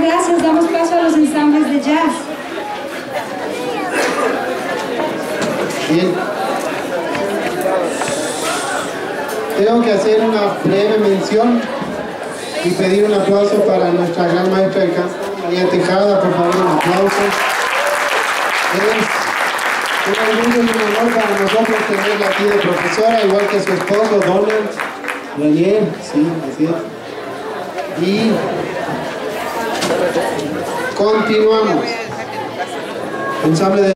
gracias. Damos paso a los ensambles de jazz. Bien. Tengo que hacer una breve mención y pedir un aplauso para nuestra gran maestra del canto, María Tejada, por favor, un aplauso. Es un orgullo y un honor para nosotros tenerla aquí de profesora, igual que su esposo, Donald, Daniel, sí, así es. Y continuamos. Ensamble de